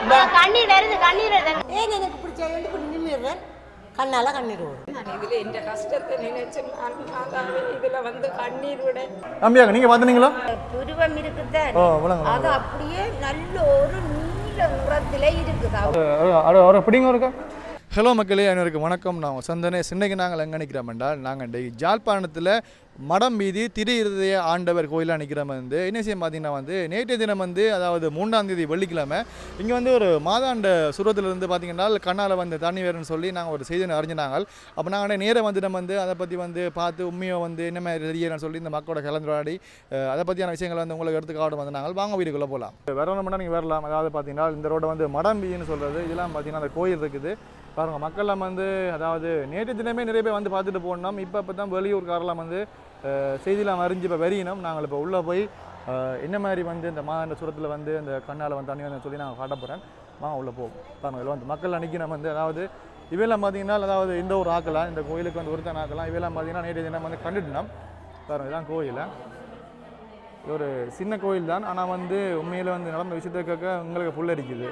கண்ணீர் வருது கண்ணீர் வருது. ஏன் எனக்கு பிடிச்ச ரெண்டு இப்படி நிமிடுறேன் கண்ணால கண்ணீர் ஓடும். நான் இதுல இந்த கஷ்டத்தை நினைச்சு நான் இதுல வந்து கண்ணீர் விட. நம்பியாங்க நீங்க பாத்தீங்களா? துருவம் இருக்குது. அது அப்படியே நல்ல ஒரு நீல நிறத்திலே இருக்குது. ஒரு பிடிங்க இருக்கா? ஹலோ மக்களே, அனைவருக்கும் வணக்கம். நான் சந்தனேஷ். இன்னைக்கு நாங்கள் எங்கே நிற்கிறோம் என்றால் நாங்கள் ஜாழ்ப்பாணத்தில் மடம் வீதி திரு இருதய ஆண்டவர் கோயிலாக நிற்கிறோம். என்ன விஷயம் பார்த்தீங்கன்னா நேற்றைய தினம் அதாவது 3ஆம் தேதி வெள்ளிக்கிழமை இங்கே ஒரு மாதாண்ட சுரத்திலிருந்து பார்த்தீங்கன்னா கண்ணால் தண்ணி வேறுன்னு சொல்லி நாங்கள் ஒரு செய்தி அறிஞ்சினாங்க. அப்போ நாங்கள் நேராக நம்ம அதை பற்றி பார்த்து உண்மையை என்ன மாதிரி தெரியலன்னு சொல்லி இந்த மக்களோட கலந்துரையாடி அதை பற்றியான விஷயங்களை உங்களுக்கு எடுத்துக்காட்டு நாங்கள் வாங்க வீடுக்குள்ளே போகலாம். வரணும்னா நீங்கள் வரலாம். அதாவது பார்த்தீங்கன்னா இந்த ரோட்டை மடம் வீதின்னு சொல்கிறது. இதெல்லாம் பார்த்தீங்கன்னா அந்த கோயில் இருக்குது பாருங்கள். மக்கள்லாம் அதாவது நேற்று தினமே நிறைய பேர் பார்த்துட்டு போனோம். இப்போ தான் வெளியூர்காரெல்லாம் செய்தியெல்லாம் அறிஞ்சு இப்போ வெறியினோம். நாங்கள் இப்போ உள்ளே போய் என்ன மாதிரி இந்த மாதாண்ட சுரத்தில் அந்த கண்ணால் தண்ணி சொல்லி நாங்கள் காட்ட போகிறேன். வாங்க உள்ளே போவோம். பாருங்கள் இதில் மக்கள் அன்றைக்கி நம்ம அதாவது இவையெல்லாம் பார்த்தீங்கன்னா அதாவது இந்த ஒரு ஆக்கலாம் இந்த கோயிலுக்கு ஒருத்தன் ஆக்கலாம். இவையெல்லாம் பார்த்தீங்கன்னா நேற்று தினம் கண்டுட்டோம். பாருங்கள் இதுதான் கோயில். இது ஒரு சின்ன கோயில் தான். ஆனால் உண்மையில் நடந்த விஷயத்துக்காக உங்களுக்கு புல்லரிக்குது.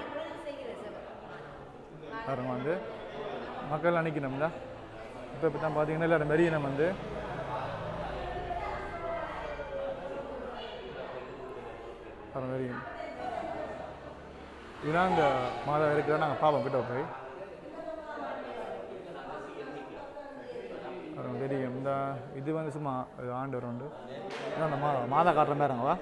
பாருங்க மக்கள் அன்னைக்கினோம்ல. இப்போ தான் பார்த்தீங்கன்னா எல்லாரும் மெரியினம் மெரியும் இதுதான் இந்த மாதம் இருக்கிற நாங்கள் பாப்போம் கிட்ட போய் தெரியும். இந்த இது சும்மா ஆண்டு உண்டு அந்த மாதா காட்டுற மாதிரிங்கவா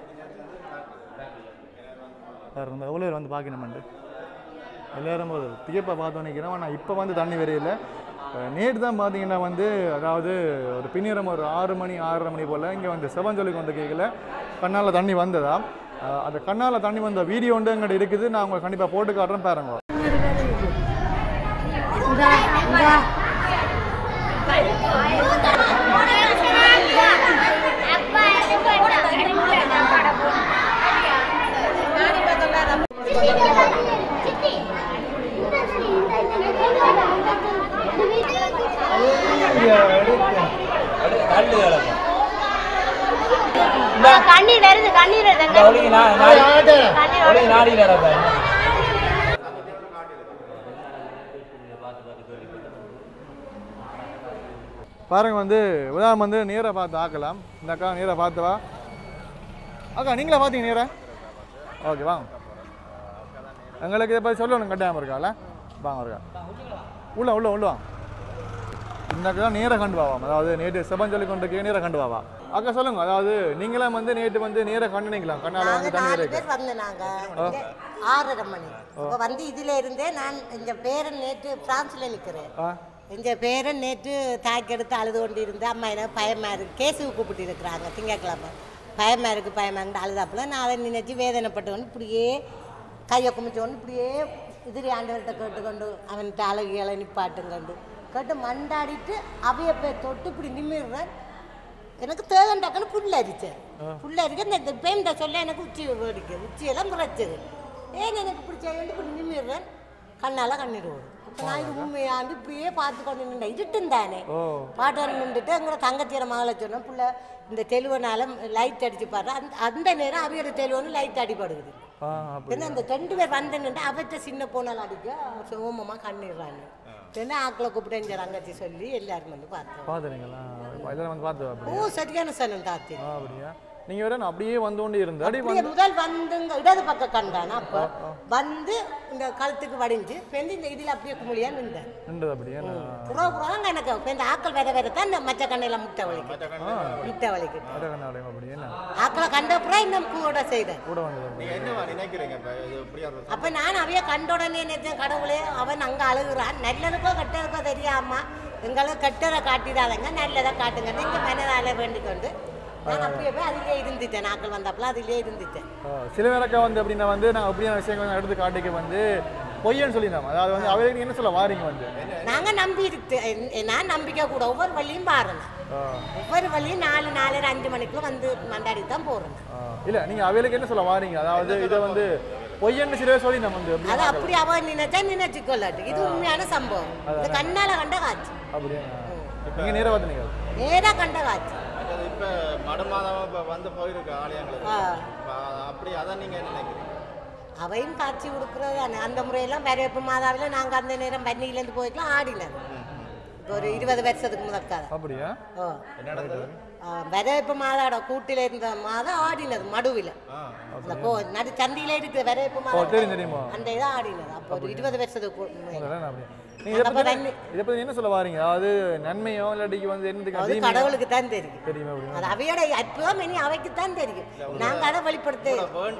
வேறு இந்த எவ்வளோ பேர் பார்க்கணுமெண்டு எல்லோரும் ஒரு திகைப்பை பார்த்து நிற்கிறோம். ஆனால் இப்போ தண்ணி வரையில் நேற்று தான் பார்த்தீங்கன்னா அதாவது ஒரு பின்னிரம் ஒரு 6 மணி 6:30 மணி போல் இங்கே செவஞ்சொலி கொண்டு கேட்கல கண்ணால் தண்ணி வந்ததா. அந்த கண்ணால் தண்ணி வந்த வீடியோ எங்கிட்ட இருக்குது. நான் உங்களுக்கு கண்டிப்பாக போட்டு காட்டுறேன் பாருங்க. கண்ணீர் வருது கண்ணீர் வருது. பாருங்க உதாரணம் நேராக பார்த்து ஆக்கலாம். இந்த அக்கா நேராக பார்த்துவா. அக்கா நீங்களா பார்த்தீங்க நேராக? ஓகே வாங்க. எங்களுக்கு இதை பற்றி சொல்லணும் கட்டாயம் இருக்கால. வாங்க இருக்கா உள்ள உள்ள உள்ள வாங்க. இந்த அக்கா நேராக கண்டு வாவாம். அதாவது நேற்று செபஞ்சொல்லி கொண்டு நேராக கண்டு வாவா. அக்கா சொல்லுங்க. அதாவது நீங்களாம் நேற்று நேராக கண்டுனிக்கலாம் கண்ணால் தண்ணி பேர் நாங்க 6:30 மணி இப்போ இதுல இருந்தே நான் இந்த பேரன் நேற்று பிரான்ஸ்ல நிற்கிறேன். இந்த பேரன் நேற்று தாய்க்கெடுத்து அழுது கொண்டு இருந்து அம்மா எனக்கு பயமா இருக்கு கேஸுக்கு கூப்பிட்டு இருக்கிறாங்க திங்கட்கிழமை. பயமா இருக்கு அழுதாப்புல நான் அதை நினைச்சு வேதனைப்பட்டவன் இப்படியே கையை குமிச்சோன்னு இப்படியே எதிரி ஆண்டவர்கிட்ட கேட்டுக்கொண்டு அவன்கிட்ட அழகியலை நிப்பாட்டுங்கண்டு கேட்டு மண்டாடிட்டு அவைய போய் தொட்டு இப்படி நிமிடுறேன். எனக்கு தேகண்டாக்கன்னு புல்லரிச்சேன். புல்லரிக்க இந்த பேண்ட சொல்ல எனக்கு உச்சி வேடிக்கை உச்சியெல்லாம் முறைச்சது. ஏன் எனக்கு பிடிச்ச இப்படி நிமிடுறேன் கண்ணால் கண்ணீர் ஓடும். இப்போ நான் இது உண்மையாண்டு இப்படியே பார்த்து கொண்டு நின்றேன். இருட்டும் தானே பாட்டு நின்றுட்டு எங்களை தங்கச்சியரை மகளை சொன்னேன். பிள்ளை இந்த தெலுவனால லைட் அடிச்சு பாடுறேன். அந்த நேரம் அவையோட தெலுவனு லைட் அடிப்படுது. ஏன்னா அந்த 2 பேர் வந்தேன்னுட்டு அவற்றை சின்ன போனால் அடிக்க ஓமமாக கண்ணிடுறாங்க. ஏன்னா ஆக்களை கூப்பிட்டு ரங்கச்சி சொல்லி எல்லாரும் பார்த்துருங்களா? ஓ சரியான சனம் தாத்தி. நீங்க வேற அப்படியே வந்து இருந்தேன். முதல் வந்துங்க இடது பக்கம் கண்டானா அப்ப இந்த கழுத்துக்கு வடிஞ்சு இந்த இதுல அப்படியே குமுளியா நின்றேன். அப்படியே புறம் எனக்கு இந்த ஆக்கள் வேற தான் இந்த மச்ச கண்ணையில முட்டை வலிக்கு ஆக்களை கண்ட புறம் இன்னும் கூட செய்தேன். அப்ப நான் அவைய கண்ட உடனே நினைச்சேன் கடவுளே அவன் அங்க அழுகுறான். நல்லதுக்கோ கெட்டதுக்கோ தெரியாமா எங்களுக்கு கெட்டதை காட்டிடாதங்க நல்லதை காட்டுங்க நீங்க மனதால வேண்டிக் கொண்டு நான் அப்படியே போய் அதிலே இருந்துட்டேன். நாட்கள் வந்தப்பல அதிலே இருந்துட்டேன். சில பேரக்கா அப்படின்னா நாங்கள் அப்படியான விஷயங்கள் எடுத்து காட்டிக்க பொய்யன்னு சொல்லியிருந்தோம். அதாவது அவருக்கு என்ன சொல்ல வாரிங்க நாங்கள் நம்பி நான் நம்பிக்கை கூட ஒவ்வொரு வழியும் பாருங்க. ஒவ்வொரு வழியும் 4, 4:30, 5 மணிக்குள்ள மண்டாடி தான் போறேன். இல்லை நீங்கள் அவளுக்கு என்ன சொல்ல வாரிங்க? அதாவது இதை பொய்யன்னு சில சொல்லி நம்ம அது அப்படி அவ நினைச்சு கொள்ளாட்டு இது உண்மையான சம்பவம். இது கண்ணால கண்ட காட்சி. அப்படியே நீங்கள் நேராக பார்த்தீங்க? நேராக கண்ட காட்சி. இப்போ மடமாதம் இப்போ போயிருக்கு ஆலயங்களுக்கு அப்படி அதான் நீங்கள் என்ன நினைக்கிறீங்க? அவையும் காட்சி கொடுக்குறது தானே. அந்த முறையெல்லாம் வரவேற்பு மாதாவில் நாங்கள் அந்த நேரம் பன்னியிலேருந்து போய்க்கலாம் ஆடினது. இப்போ ஒரு 20 வருஷத்துக்கு முதற்காத. அப்படியா? ஓ வரவேற்பு மாதாட கூட்டில் இருந்த மாதம் ஆடினது மடுவில். அந்த நடு சந்தியில் இருக்குது வரவேற்பு மாதம், அந்த இதை ஆடினது. அப்போ ஒரு 20 வருஷத்துக்கு இதை பத்தி என்ன சொல்ல வாரீங்க? அதாவது நன்மையோ இல்லாட்டிக்கு வந்து என்னதுக்கு கடவுளுக்கு தான் தெரியும். அது அவையோட அற்புதம் இனி அவைக்கு தான் தெரியும். நாங்கள் அதை வெளிப்படுத்த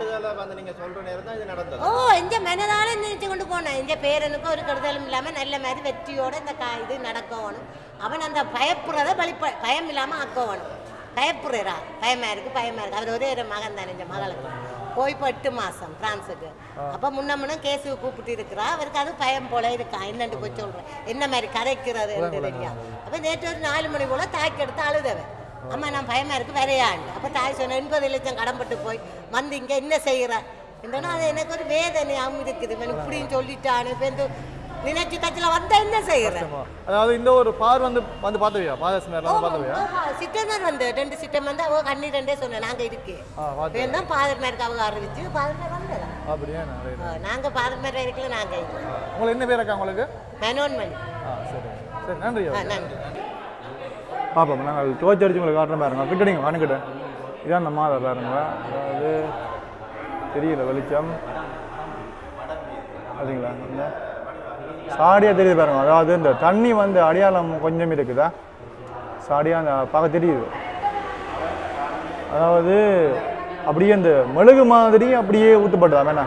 ஓ எங்க மனதால நினைச்சு கொண்டு போனேன். எங்க பேரனுக்கும் ஒரு கெடுதலும் இல்லாம நல்ல மாதிரி வெற்றியோட இந்த இது நடக்கணும். அவன் அந்த பயப்படுறத பயம் இல்லாம ஆக்கணும். பயப்படுறா பயமா இருக்கு அவர் ஒரே ஒரு மகன் தானே. இந்த மகளுக்கு போய் இப்போ 8 மாதம் பிரான்ஸுக்கு. அப்போ முன்ன கேஸுக்கு கூப்பிட்டு இருக்கிறா. அவருக்கு அது பயம் போல இருக்கான். என்னென்று போய் சொல்கிறேன் என்ன மாதிரி கரைக்கிறது தெரியா. அப்போ நேற்று ஒரு 4 மணி போல் தாய்க்கு எடுத்து அழுதவன். அம்மா நான் பயமாக இருக்கு வரையாண்டு. அப்போ தாய் சொன்ன 80 லட்சம் கடன்பட்டு போய் வந்து இங்கே என்ன செய்கிறேன் என்றனா அது எனக்கு ஒரு வேதனையாகவும் இருக்குது. இப்படின்னு சொல்லிட்டான்னு இப்போ இந்த நினைச்சு கட்சியில் வந்தா என்ன செய்யறேன். அதாவது இந்த ஒரு பார் வந்து பார்த்துவியா? சிட்டமர் வந்து 2 சிட்டம் வந்து அவங்க கண்ணி 2 சொன்னேன். நாங்கள் இருக்கு தான் பாதர்மாருக்கு அவங்க அறிவிச்சு பாதர்மார் வந்ததா. அப்படியா? நாங்கள் பாதர்மார் இருக்கல. நாங்கள் உங்களுக்கு என்ன பேர் இருக்கா உங்களுக்கு? மனோன்மணி. சரி சரி நன்றி நன்றி. பாப்போம் நாங்கள் தோச்சு அடிச்சு உங்களுக்கு காட்டுற பாருங்க. கிட்டடிங்க வானுக்கிட்ட இதான் அந்த மாதம் பாருங்க. அதாவது தெரியல வெளிச்சம் அதுங்களா இந்த சாடியாக தெரியுது பாருங்க. அதாவது இந்த தண்ணி வந்து அடையாளம் கொஞ்சம் இருக்குதா சாடியாக அந்த பார்க்க தெரியுது. அதாவது அப்படியே இந்த மெழுகு மாதிரி அப்படியே ஊற்றப்பட்டதா வேணா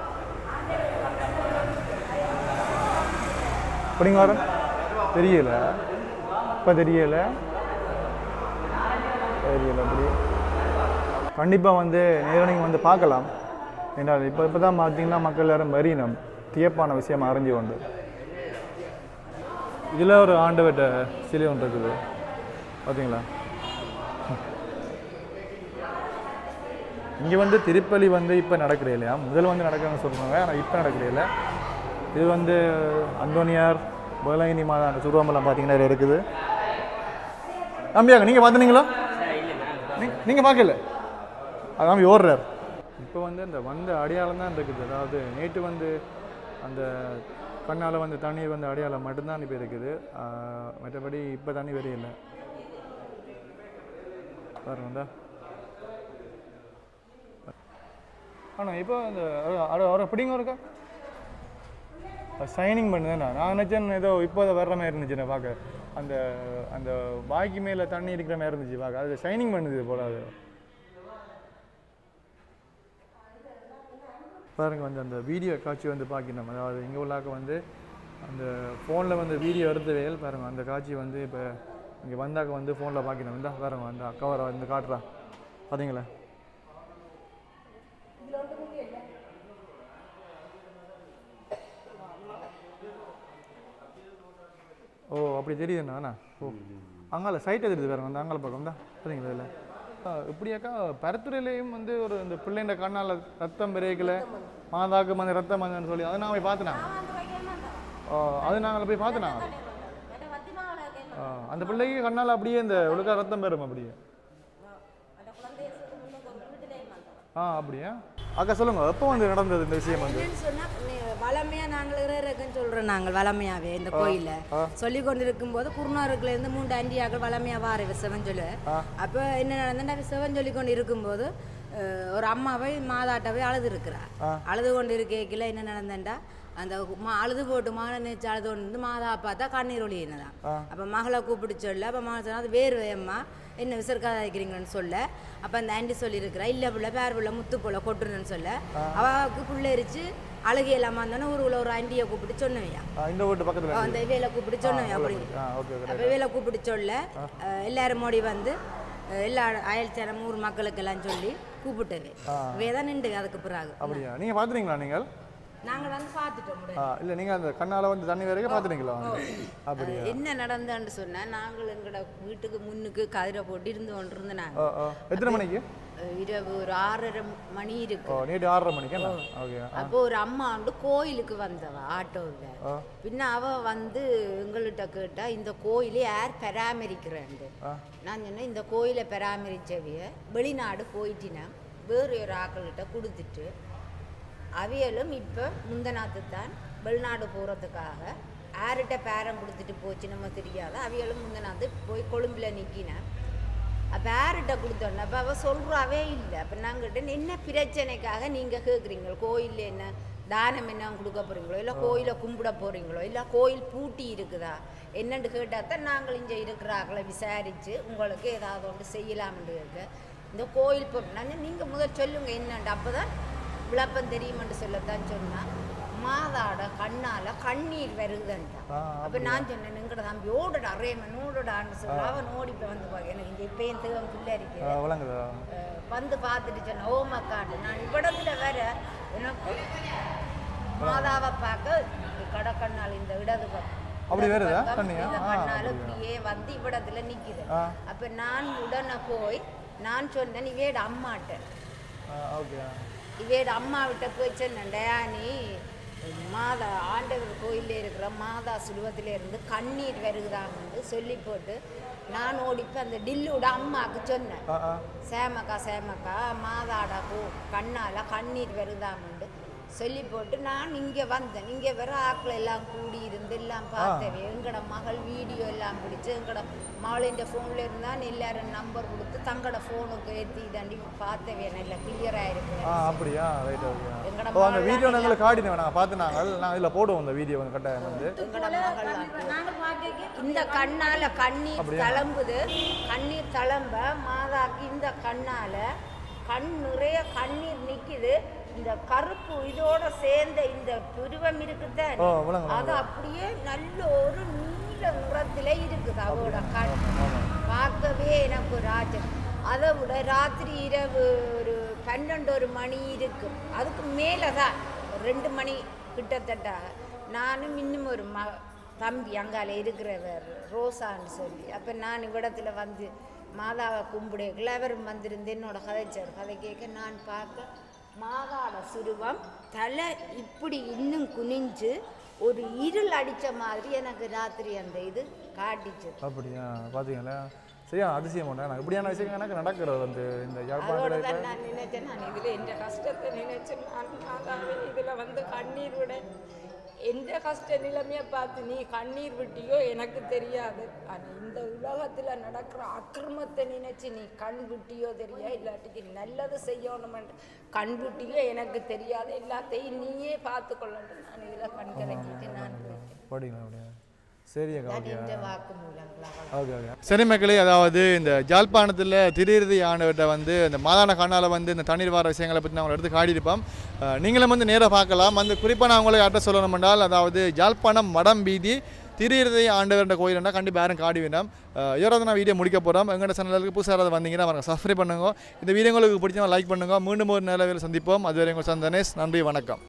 அப்படிங்க வர தெரியல. இப்போ தெரியல அப்படி கண்டிப்பாக வந்து நேரடியாக வந்து பார்க்கலாம். ஏன்னா இப்போ தான் பார்த்தீங்கன்னா மக்கள் எல்லாரும் மறியினம் தியப்பான விஷயம் அறிஞ்சு கொண்டு. இதில் ஒரு ஆண்டவட்ட சிலை ஒன்று இருக்குது பார்த்தீங்களா. இங்கே வந்து திருப்பலி வந்து இப்போ நடக்கிறே இல்லையா? முதல் வந்து நடக்கிறேன்னு சொல்கிறாங்க. ஆனால் இப்போ நடக்கிறே இல்லை. இது வந்து அந்தோனியார் பகலாயினி மாதா அந்த சுருவமெல்லாம் பார்த்தீங்கன்னா இருக்குது. நம்பியாங்க நீங்கள் பார்த்துனீங்களா? நீங்கள் பார்க்கல அதான் ஓடுறார். இப்போ வந்து இந்த வந்த அடையாளம் தான் இருக்குது. அதாவது நேற்று வந்து அந்த கண்ணால் வந்து தண்ணீர் வந்து அடையாளம் மட்டும்தான் இப்போ இருக்குது. மற்றபடி இப்போ தண்ணி வரையில்லை பாருங்க. ஆனால் இப்போ அந்த அவரை பிடிங்க இருக்கா சைனிங் பண்ணுதுண்ணா. நான் நினச்சேன் ஏதோ இப்போ அதை வர்ற மாதிரி இருந்துச்சு. நான் பார்க்க அந்த அந்த பாய்க்கு மேலே தண்ணி இருக்கிற மாதிரி இருந்துச்சு பார்க்க. அது ஷைனிங் பண்ணுது போல. அது பாருங்க வந்து அந்த வீடியோ காட்சி வந்து பார்க்கணும். அதாவது இங்கே உள்ளாக்க வந்து அந்த ஃபோனில் வந்து வீடியோ எடுத்தவைகள் பாருங்கள். அந்த காட்சி வந்து இப்போ இங்கே வந்தாக்க வந்து ஃபோனில் பார்க்கணும். வந்தா பாருங்க அந்த அக்கவரை வந்து காட்டுறா பார்த்தீங்களா. ஓ அப்படி தெரியுதுண்ணா. ஓ அங்கால சைட்டை தெரியுது பாருங்க. அந்த அங்கால பக்கம் தான் பார்த்தீங்களா. இதில் இப்படியாக்கா பரத்துறையிலையும் வந்து ஒரு இந்த பிள்ளைண்ட கண்ணால் ரத்தம் பெருக்கல மாதாக்கு வந்து ரத்தம் வந்தேன்னு சொல்லி அதை நாங்கள் போய் பார்த்துனாங்க. அது நாங்கள் போய் பார்த்துனாங்க. அந்த பிள்ளைக்கு கண்ணால் அப்படியே இந்த ஒழுக்கா ரத்தம் பெறும் அப்படியே. அப்படியா அக்கா சொல்லுங்க எப்போ வந்து நடந்தது இந்த விஷயம்? வந்து வளமையா நாங்கள் இருக்குன்னு சொல்றோம். நாங்கள் வளமையாவே இந்த கோயில சொல்லி கொண்டு இருக்கும் போது குருநாருக்குல இருந்து 3 ஆண்டியாக்கள் வளமையா வார விசவன் சொல்லு. அப்ப என்ன நடந்தா விசவன் சொல்லி கொண்டு இருக்கும்போது ஒரு அம்மாவை மாதாட்டவை அழுது இருக்கிறா. அழுது கொண்டு இருக்கல என்ன நடந்தா அந்த அழுது போட்டு மகனை நினைச்சு அழுது கொண்டு மாதா பார்த்தா கண்ணீர் ஒளியினதான். அப்ப மகளை கூப்பிட்டு சொல்ல. அப்ப மகள் சொன்னா அது வேறு வேம்மா என்ன விசர்க்காத வைக்கிறீங்கன்னு சொல்ல. அப்ப அந்த ஆண்டி சொல்லி இருக்கிறா இல்ல பிள்ளை பேர் பிள்ளை முத்து போல கொட்டுருன்னு சொல்ல. அவக்கு புள்ளரிச்சு அழுகை இல்லாம இருந்தானே ஊருக்குள்ள ஒரு ஆண்டியை கூப்பிட்டு சொன்னவையா இந்த வீட்டு பக்கத்துல அந்த வேலை கூப்பிட்டு சொன்னவையா அப்படி. அப்ப வேலை கூப்பிட்டு சொல்ல எல்லாரும் மோடி வந்து எல்லா அயல்சாரம் ஊர் மக்களுக்கு எல்லாம் சொல்லி கூப்பிட்டவே வேதான் நின்று அதுக்கு பிறகு. அப்படியா நீங்க பாத்துறீங்களா? நீங்கள் நாங்கள் வந்து பார்த்துட்டோம். இல்லை நீங்கள் அந்த கண்ணால் வந்து தண்ணி வரைக்கும் பார்த்துட்டீங்களா? அப்படியா என்ன நடந்தான்னு சொன்னால் நாங்கள் எங்களோட வீட்டுக்கு முன்னுக்கு கதிரை போட்டு இருந்து கொண்டிருந்த நாங்கள். எத்தனை மணிக்கு? இரவு ஒரு 6:30 மணி இருக்கு. நேற்று 6:30 மணிக்கு. அப்போ ஒரு அம்மா வந்து கோயிலுக்கு வந்தவ ஆட்டோவில். பின்ன அவ வந்து எங்கள்கிட்ட கேட்டா இந்த கோயிலை யார் பராமரிக்கிறேன். நான் சொன்னேன் இந்த கோயிலை பராமரிச்சவைய வெளிநாடு போயிட்டினா வேறு ஒரு ஆக்கள்கிட்ட கொடுத்துட்டு அவியலும் இப்போ முந்தநாத்து தான் வெளிநாடு போகிறதுக்காக யார்கிட்ட பேரம் கொடுத்துட்டு போச்சு நம்ம தெரியாத அவியலும் முந்தநாத்து போய் கொழும்பில் நிற்கினேன். அப்போ யார்கிட்ட கொடுத்தோன்னே அப்போ அவள் சொல்கிறாவே இல்லை. அப்போ நாங்கள்கிட்ட என்ன பிரச்சனைக்காக நீங்கள் கேட்குறீங்க, கோயிலில் என்ன தானம் என்ன கொடுக்க போகிறீங்களோ, இல்லை கோயிலை கும்பிட போகிறீங்களோ, இல்லை கோயில் பூட்டி இருக்குதா என்னென்னு கேட்டால் தான் நாங்கள் இங்கே இருக்கிறாங்கள விசாரித்து உங்களுக்கு ஏதாவது ஒன்று செய்யலாம்னு கேட்க. இந்த கோயில் போட்டினாங்க நீங்கள் முதல் சொல்லுங்கள் என்னண்டு. அப்போ தான் விளப்பம் தெரியுமென்று சொல்லத்தான் சொன்னால் மாதாட கண்ணால் கண்ணீர் வருதுன்ட்டான். அப்போ நான் சொன்னேன் எங்கட தம்பி ஓடுடா ரேமன் ஓடுடான்னு சொல்ல அவன் ஓடி இப்போ வந்து பார்க்க எனக்கு இந்த இப்போ என் தேவன் பிள்ளை இருக்கு வந்து பார்த்துட்டு சொன்னேன் ஓமக்காண்டு நான் இவ்விடத்தில் வேற எனக்கு மாதாவை பார்க்க கடக்கண்ணால் இந்த இடது கண்ணால் இப்படியே வந்து இவ்விடத்துல நிற்குது. அப்போ நான் உடனே போய் நான் சொன்னேன் இவேட அம்மாட்ட இவேட அம்மாவிட்ட போய் சொன்னேன்டா நீ மாதா ஆண்டவர் கோயிலில் இருக்கிற மாதா சுலுவத்தில் இருந்து கண்ணீர் வருகிறாங்கன்னு சொல்லி போட்டு நான் ஓடிப்போ அந்த டில்லுட அம்மாவுக்கு சொன்னேன் சேமக்கா மாதாட கண்ணால் கண்ணீர் வருதாமண்டு சொல்லி போட்டு நான் இங்கே வந்தேன். இங்கே வர ஆக்கள் எல்லாம் கூடி இருந்து எல்லாம் பார்த்தவே எங்களோட மகள் வீடியோ எல்லாம் பிடிச்சி எங்களோட மகளின் ஃபோனில் இருந்தால் எல்லாரும் நம்பர் கொடுத்து தங்களோட ஃபோனுக்கு ஏற்றி தாண்டி பார்த்தவே நல்லா கிளியராக இருக்கு. அப்படியா எங்களோட வீடியோ நாங்கள் காட்டினோம் நாங்கள் பார்த்து நாங்கள் இதில் போடுவோம் இந்த வீடியோ கட்டாயம் வந்து எங்களோட மகள் இந்த கண்ணால் கண்ணீர் தளம்புது. கண்ணீர் தளம்ப மாதாக்கு இந்த கண்ணால் கண் நிறைய கண்ணீர் நிற்குது. இந்த கருப்பு இதோட சேர்ந்த இந்த புருவம் இருக்குதான் அது அப்படியே நல்ல ஒரு நீல நிறத்துல இருக்குது அவரோட கண் பார்க்கவே எனக்கு ராஜன். அதை விட ராத்திரி இரவு ஒரு 12 மணி இருக்கும் அதுக்கு மேலே தான் 2 மணி கிட்டத்தட்ட நானும் இன்னும் ஒரு தம்பி அங்கால இருக்கிறவர் ரோசான்னு சொல்லி அப்போ நான் இவ்விடத்துல வந்து மாதாவை கும்பிடல அவரும் வந்திருந்து என்னோட கதை கேட்க நான் பார்க்க மாதாட சுருவம் தலை இப்படி இன்னும் குனிஞ்சு ஒரு இருள் அடித்த மாதிரி எனக்கு ராத்திரி அந்த இது காட்டிச்சு. அப்படியா பார்த்தீங்களா சரியா அதிசயம் நான் இப்படியான விஷயம் எனக்கு நடக்கிறது வந்து இந்த யாழ்ப்பாணத்தில் நான் நினைச்சேன். நான் இதில் எந்த கஷ்டத்தை நினைச்சேன். நான் மாதாவே இதில் வந்து கண்ணீர் விட எந்த கஷ்ட நிலைமையை பார்த்து நீ கண்ணீர் விட்டியோ எனக்கு தெரியாது. ஆனால் இந்த உலகத்தில் நடக்கிற அக்கிரமத்தை நினைச்சு நீ கண் விட்டியோ தெரியா இல்லாட்டிக்கு நல்லது செய்யணுமென்று கண் விட்டியோ எனக்கு தெரியாது. எல்லாத்தையும் நீயே பார்த்து கொள்ளணும். நான் இதில் கண் கலக்கிட்டு நான் போயிட்டேன். சரி ஓகே சரி மக்களே, அதாவது இந்த ஜாழ்ப்பாணத்தில் திடீர்தி ஆண்டவர்கிட்ட வந்து இந்த மாதான கண்ணால் வந்து இந்த தண்ணீர் வார விஷயங்களை பற்றி நான் உங்களை எடுத்து காட்டியிருப்போம். நீங்களும் வந்து நேராக பார்க்கலாம். வந்து குறிப்பாக நான் உங்களை அட்ரஸ் சொல்லணும் என்றால் அதாவது ஜாழ்ப்பாணம் மடம் வீதி திடீர்தி ஆண்டவர்கிட்ட கோயில்னா கண்டிப்பாக யாரும் காடி வேண்டாம். இதோட நான் வீடியோ முடிக்க போகிறோம். எங்களோட சேனலுக்கு புதுசாக வந்தீங்கன்னா அவங்க சப்ஸ்கிரைப் பண்ணுங்க. இந்த வீடியோ உங்களுக்கு பிடிச்சவங்க லைக் பண்ணுங்க. மீண்டும் ஒரு நல்ல வேலை சந்திப்போம். அதுவரை உங்கள் சந்தனேஷ். நன்றி, வணக்கம்.